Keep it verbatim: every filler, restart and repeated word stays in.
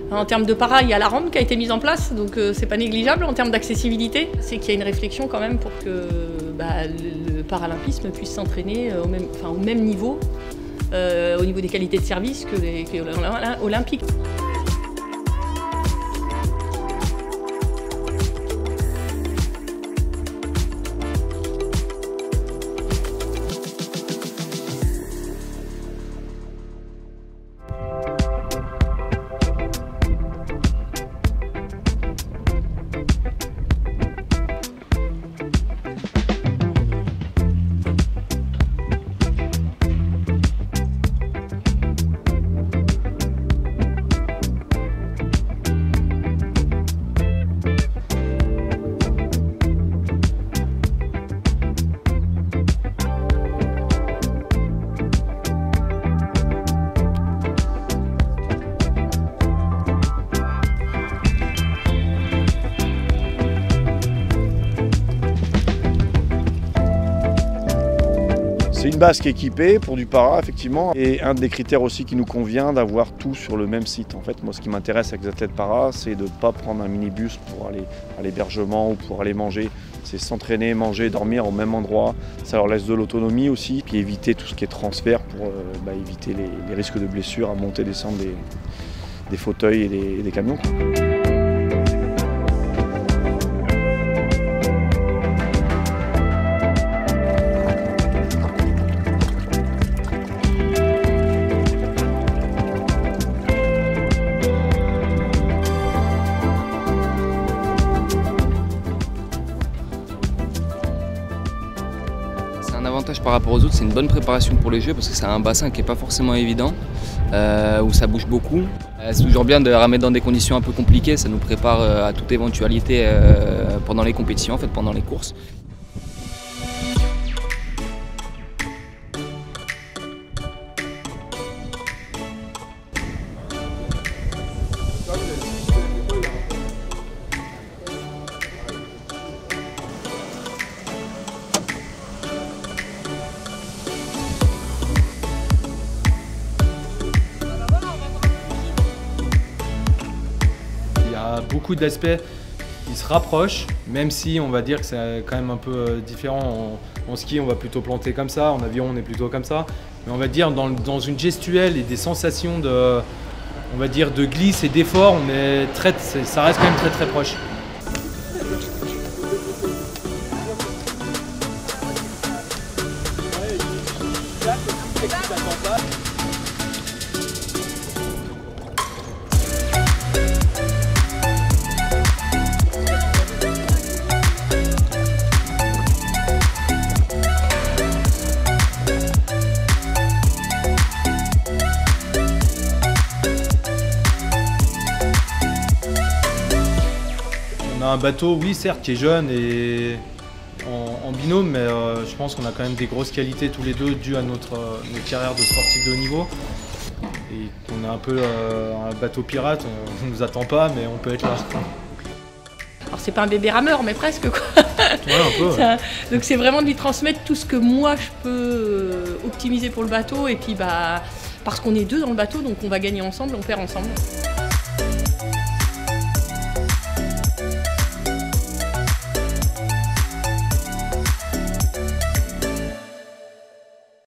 En termes de para, il y a la rampe qui a été mise en place, donc euh, c'est pas négligeable. En termes d'accessibilité, c'est qu'il y a une réflexion quand même pour que bah, le, le paralympisme puisse s'entraîner au même, enfin, au même niveau, euh, au niveau des qualités de service que les que olympiques. C'est une base qui est équipée pour du para, effectivement, et un des critères aussi qui nous convient, d'avoir tout sur le même site. En fait, moi, ce qui m'intéresse avec les athlètes para, c'est de ne pas prendre un minibus pour aller à l'hébergement ou pour aller manger. C'est s'entraîner, manger, dormir au même endroit. Ça leur laisse de l'autonomie aussi, puis éviter tout ce qui est transfert pour euh, bah, éviter les, les risques de blessures à monter et descendre des, des fauteuils et des, et des camions. Un avantage par rapport aux autres, c'est une bonne préparation pour les Jeux parce que c'est un bassin qui n'est pas forcément évident, euh, où ça bouge beaucoup. Euh, c'est toujours bien de ramer dans des conditions un peu compliquées, ça nous prépare euh, à toute éventualité euh, pendant les compétitions, en fait, pendant les courses. Beaucoup d'aspects qui se rapprochent, même si on va dire que c'est quand même un peu différent. En, en ski, on va plutôt planter comme ça, en avion, on est plutôt comme ça. Mais on va dire dans, dans une gestuelle et des sensations de, on va dire, de glisse et d'effort, on est très, ça reste quand même très très proche. On a un bateau, oui certes, qui est jeune et en, en binôme, mais euh, je pense qu'on a quand même des grosses qualités tous les deux dues à notre, euh, notre carrière de sportif de haut niveau. Et qu'on a un peu euh, un bateau pirate, on ne nous attend pas, mais on peut être là. Alors c'est pas un bébé rameur, mais presque quoi. Ouais, un peu, ouais. Ça, donc c'est vraiment de lui transmettre tout ce que moi je peux optimiser pour le bateau, et puis bah parce qu'on est deux dans le bateau, donc on va gagner ensemble, on perd ensemble.